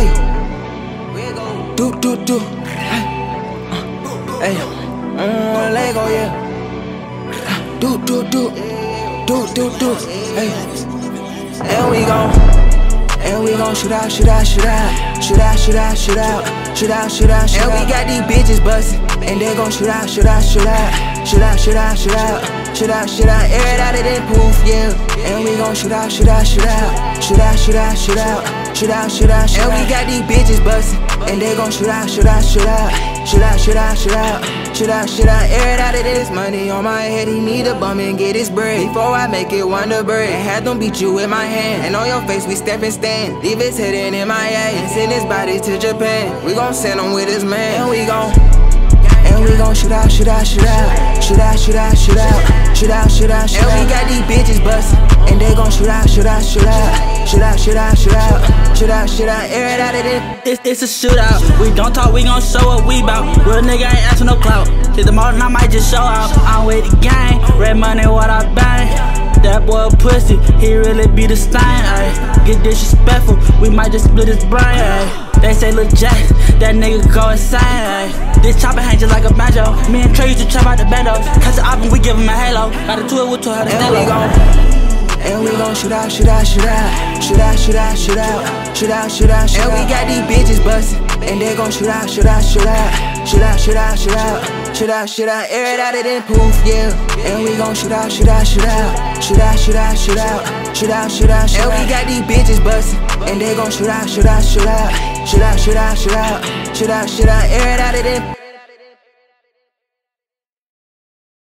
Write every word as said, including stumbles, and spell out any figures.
Hey, do do do. Hey, hey, mm, Lego, yeah. Do do do, do do do. Hey, and we gon', and we gon' shoot out, shoot out, shoot out, shoot out, shoot out, shoot out, shoot out, shoot out, shoot out. And we got these bitches bustin', and they gon' shoot out, shoot out, shoot out, shoot out, shoot out, shoot out, shoot out, shoot out. Air it out of that poof, yeah. And we gon' shoot out, shoot out, shoot out, shoot out, shoot out, shoot out, shoot out, shoot out, shoot out. And we got these bitches bustin', and they gon' shoot out, shoot out, shoot out, shoot out, shoot out, shoot out, shoot out, shoot out. Air it out of this money on my head. He need a bum and get his bread before I make it wonder bread. And had them beat you with my hand, and on your face we step and stand. Leave his head in M I A and send his body to Japan. We gon' send him with his man, and we gon'. And we gon' shoot out, shoot out, shoot out, shoot out, shoot out, shoot out, shoot out, shoot out, shoot out. And we got these bitches bustin', and they gon' shoot out, shoot out, shoot out, shoot out, shoot out, shoot out, shoot out, shoot out. Air it out of this. It's, it's a shootout. We don't talk, we gon' show what we bout. Real nigga ain't asking no clout. Hit the morning, I might just show out. I'm with the gang, red money, what I bang. That boy a pussy, he really be the stain, ayy. Get disrespectful, we might just split his brain, ayy. They say Lil Jax, that nigga go insane, ayy. This chopper hang just like a banjo. Me and Trey used to chop out the bandos. Catch the album, we give him a halo. Got a two with two, how to and we gon', and we gon' shoot out, shoot out, shoot out, shoot out, shoot out, shoot out, shoot out, shoot out, shoot out. And we got these bitches bustin', and they gon' shoot out, shoot out, shoot out, shoot out, shoot out, shoot out, shoot out, shoot out. Air it out of that poof, yeah. And we gon' shoot out, shoot out, shoot out, shoot out, shoot out, shoot out, shoot out, shoot out, shoot out. And we got these bitches bustin', and they gon' shoot out, shoot out, shoot out, shoot out, shoot out, shoot out, shoot out, shoot out. Air it out of that.